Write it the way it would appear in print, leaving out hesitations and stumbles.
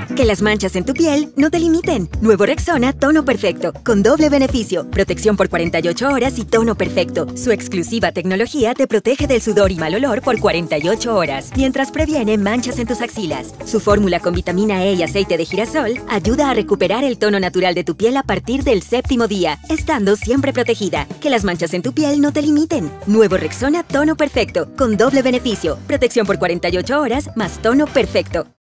Que las manchas en tu piel no te limiten. Nuevo Rexona Tono Perfecto, con doble beneficio. Protección por 48 horas y tono perfecto. Su exclusiva tecnología te protege del sudor y mal olor por 48 horas, mientras previene manchas en tus axilas. Su fórmula con vitamina E y aceite de girasol ayuda a recuperar el tono natural de tu piel a partir del 7º día, estando siempre protegida. Que las manchas en tu piel no te limiten. Nuevo Rexona Tono Perfecto, con doble beneficio. Protección por 48 horas más tono perfecto.